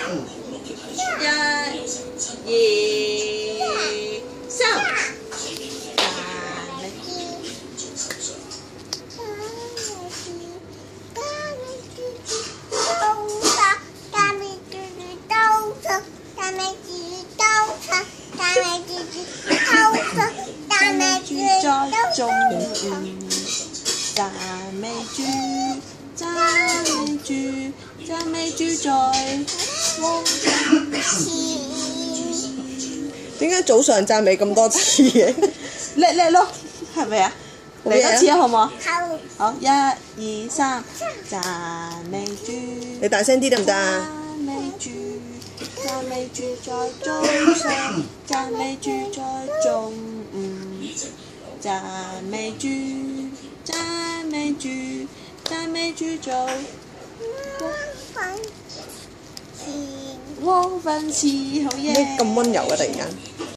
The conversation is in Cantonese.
1、2、3。在中午，讚美主，讚美主，讚美主在我點解早上讚美咁多次嘅？ 叻咯，係咪啊？嚟多次啊，好唔好啊？ 好。 好，1、2、3，讚美主。 你大聲啲得唔得啊？ 讚美主，讚美主在早上，讚美主在中午。讚美主，讚美主，讚美主在黃昏時，好嘢！ 咩咁溫柔啊？突然間。